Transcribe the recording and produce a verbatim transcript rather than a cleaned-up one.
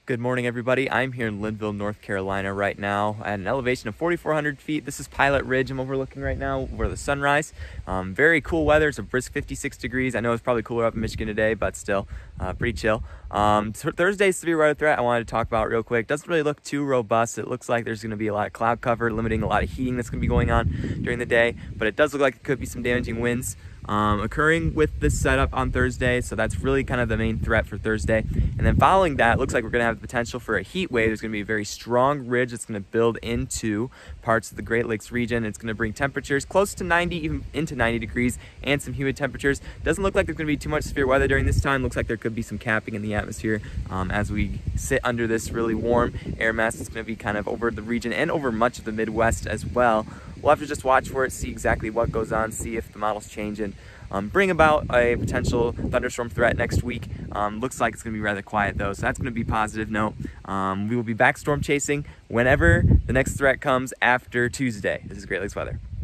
Good morning, everybody. I'm here in Linville, North Carolina right now at an elevation of forty-four hundred feet. This is Pilot Ridge I'm overlooking right now over the sunrise. Um, very cool weather. It's a brisk fifty-six degrees. I know it's probably cooler up in Michigan today, but still uh, pretty chill. Um, so Thursday's severe weather threat I wanted to talk about real quick. Doesn't really look too robust. It looks like there's going to be a lot of cloud cover, limiting a lot of heating that's going to be going on during the day, but it does look like it could be some damaging winds Um, occurring with this setup on Thursday, so that's really kind of the main threat for Thursday. And then following that, it looks like we're going to have the potential for a heat wave. There's going to be a very strong ridge that's going to build into parts of the Great Lakes region. It's going to bring temperatures close to ninety, even into ninety degrees, and some humid temperatures. Doesn't look like there's going to be too much severe weather during this time. Looks like there could be some capping in the atmosphere um, as we sit under this really warm air mass. It's going to be kind of over the region and over much of the Midwest as well. We'll have to just watch for it, see exactly what goes on, see if the models change, and um, bring about a potential thunderstorm threat next week. Um, looks like it's going to be rather quiet though, so that's going to be a positive note. Um, we will be back storm chasing whenever the next threat comes after Tuesday. This is Great Lakes Weather.